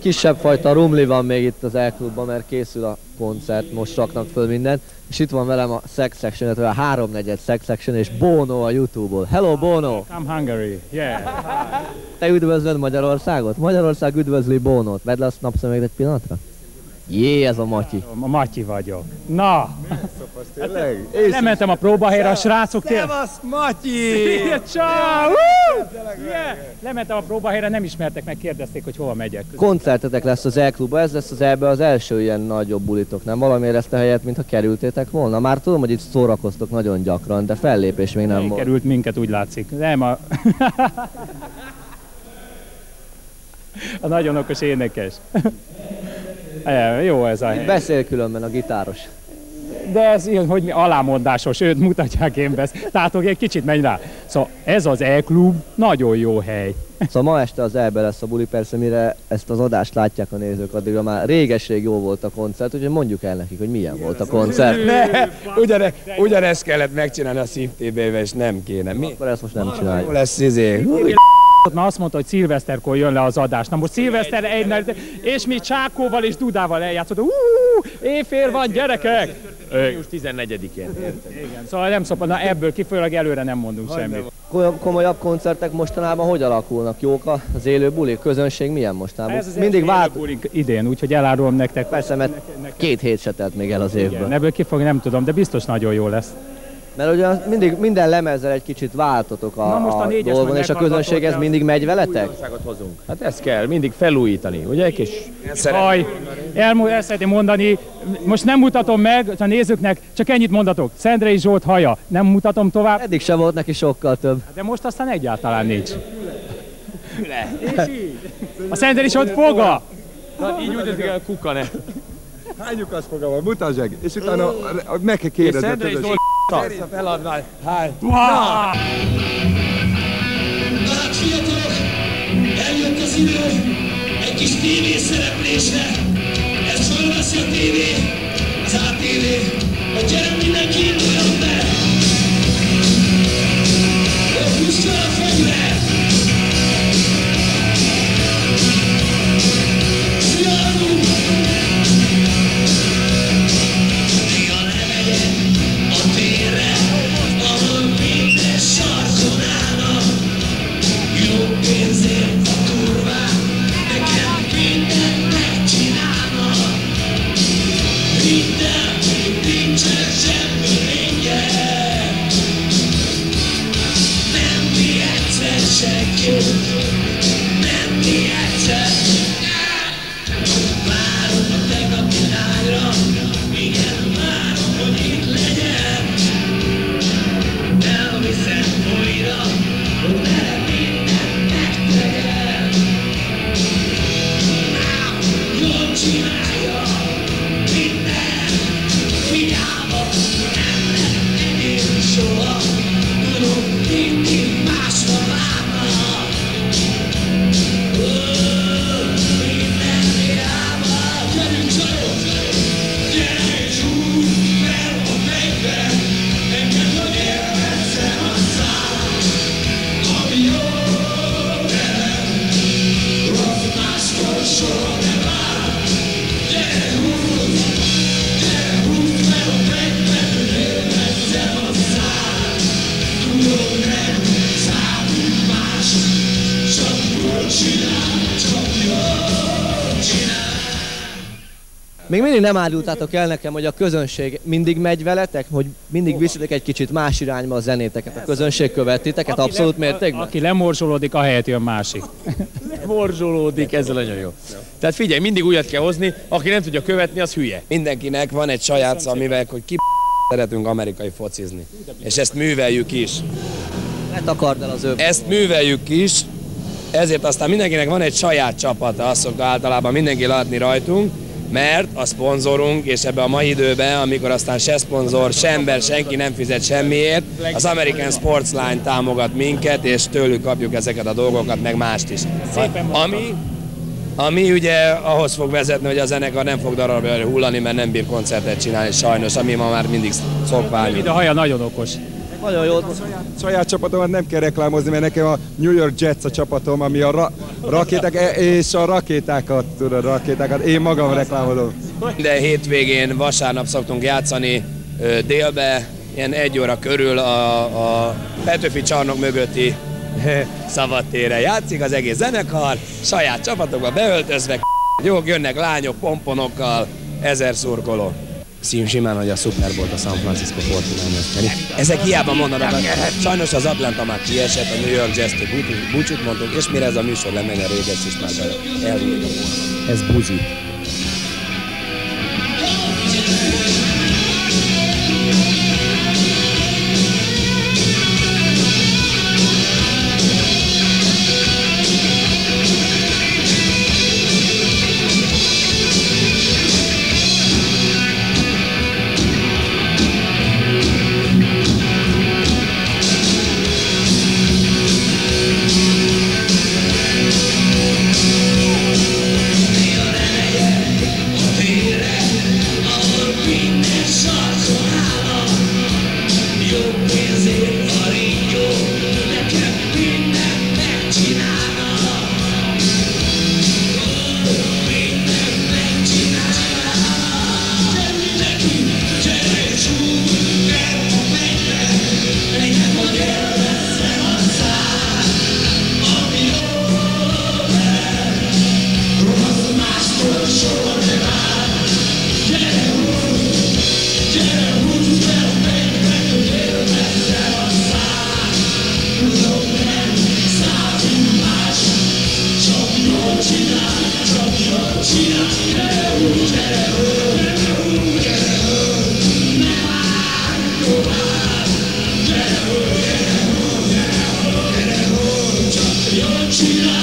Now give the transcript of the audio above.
kisebb fajta rumli van még itt az E-klubban, mert készül a koncert, most raknak föl mindent. És itt van velem a Sex Section, illetve a 3/4 Sex Section és Bono a YouTube-ból. Hello Bono! I'm Hungary, yeah. Te üdvözlöd Magyarországot? Magyarország üdvözli Bonót. Vedd le a napszemüveget egy pillanatra. Jé, ez a Matyi. A Matyi vagyok. Na! Tényleg? Lementem a próbahelyre, a srácok Szevasz, Matyi! Ciao! Lementem a próbahelyre, nem ismertek meg, kérdezték, hogy hova megyek. Koncertetek lesz az E-klubban, ez lesz az E-be az első ilyen nagyobb bulitok, nem? Valamiért ezt a helyet, mintha kerültétek volna? Már tudom, hogy itt szórakoztok nagyon gyakran, de fellépés még nem volt. Került minket, úgy látszik. Nem a... a nagyon okos énekes. Jó ez a hely. Beszél különben a gitáros. De ez ilyen, hogy alámondásos, őt mutatják én besz. Tehát egy kicsit menj rá. Szóval ez az E-klub nagyon jó hely. Szóval ma este az E-be lesz a buli, persze mire ezt az adást látják a nézők, addigra már réges-rég jó volt a koncert, úgyhogy mondjuk el nekik, hogy milyen volt a koncert. Ugyanezt kellett megcsinálni a SZIV-TV-vel, és nem kéne. Mi? Akkor ezt most nem csináljuk. Jó lesz izé. Na azt mondta, hogy szilveszterkor jön le az adás. Na most szilveszter és mi Csákóval és Dudával eljátszottunk. Éjfél van, gyerekek! Június 14-én. Igen, szóval nem szabad, na ebből kifolyólag előre nem mondunk semmit. Komolyabb koncertek mostanában hogy alakulnak? Jók az élő buli? Közönség milyen mostanában? Ez az mindig vált idén, úgyhogy elárulom nektek. Persze, mert 2 hét se telt még el az évből. Igen, ebből kifolyólag nem tudom, de biztos nagyon jó lesz. Mert ugye mindig minden lemezzel egy kicsit váltotok a dolgon, és a közönség ez mindig megy veletek? Hozunk. Hát ezt kell mindig felújítani, ugye? És El szeretném mondani, most nem mutatom meg a nézőknek, csak ennyit mondatok. Szendrei Zsolt haja, nem mutatom tovább. Eddig se volt neki sokkal több. De most aztán egyáltalán nincs. A Szendrei Zsolt foga! Na, így úgy el kuka ne. Hány lyukas foga van? Mutasd meg! És utána meg kell kérdezni. Szendrei Zsolt persze feladnál. Hát fiatalok, eljött az idő egy kis tévészereplésre. Ezt fölveszi a tévé, az ATV, hogy gyere mindenki induljon be! Húzd fel a fegyvert! Fialunk! Néha lemegyek a térre, ahol minden sarkon állnak. Jó pénzért a kurvák, nekem mindent megcsinálnak. Minden, nincsen semmiből ingyen. Nem mi egyszer senki, nem mi egyszer. Várom a tegnapi lányra, igen, várom, hogy itt legyen. Elviszem újra, hogy vele mindent megtegyen. Jól csinálja minden, hiába nem lett enyém soha. Tudom, mindig másra várnak. Minden hiába. Gyerünk csajok, gyere és húzd fel a fegyvert. Engedd, hogy élvezzem a szállat, ami jó velem. Rossz máskor soha ne vár. Gyere húzd fel a fegyvert, hogy élvezzem a szállat. Tudom, nem számít más, csak jól csinál, csak jól csinál. Még mindig nem árultátok el nekem, hogy a közönség mindig megy veletek, hogy mindig viszitek egy kicsit más irányba a zenéteket, a közönség követiteket abszolút mértékben? Aki lemorzsolódik, ahelyett jön másik. Morzsolódik, ez nagyon jó. Tehát figyelj, mindig újat kell hozni, aki nem tudja követni, az hülye. Mindenkinek van egy saját szamivel, hogy ki szeretünk amerikai focizni. És ezt műveljük is. Ne takard el az ő. Ezt műveljük is, ezért aztán mindenkinek van egy saját csapata, azt szokta általában mindenki látni rajtunk, mert a szponzorunk, és ebben a mai időben, amikor aztán se szponzor, se ember, senki nem fizet semmiért, az American Sports Line támogat minket, és tőlük kapjuk ezeket a dolgokat, meg mást is. Ami ugye ahhoz fog vezetni, hogy a zenekar nem fog darabra hullani, mert nem bír koncertet csinálni sajnos, ami ma már mindig szokvány. De a haja nagyon okos. Nagyon jó. Saját csapatomat nem kell reklámozni, mert nekem a New York Jets a csapatom, ami a rakéták, és a rakétákat, tudod, rakétákat, én magam reklámolom. De hétvégén, vasárnap szoktunk játszani délbe, ilyen 1 óra körül a Petőfi csarnok mögötti szabadtére játszik az egész zenekar, saját csapatokba beöltözve, jók, jönnek lányok, pomponokkal, 1000 szurkoló. Simán, hogy a Super Bowl-t a San Francisco 49ers nyeri. Ezek hiába mondanak, sajnos az Atlanta már kiesett, a New York Jets-től búcsút mondtunk, és mire ez a műsor lemegy, a Raiders is már elhújja. Ez buzi. China.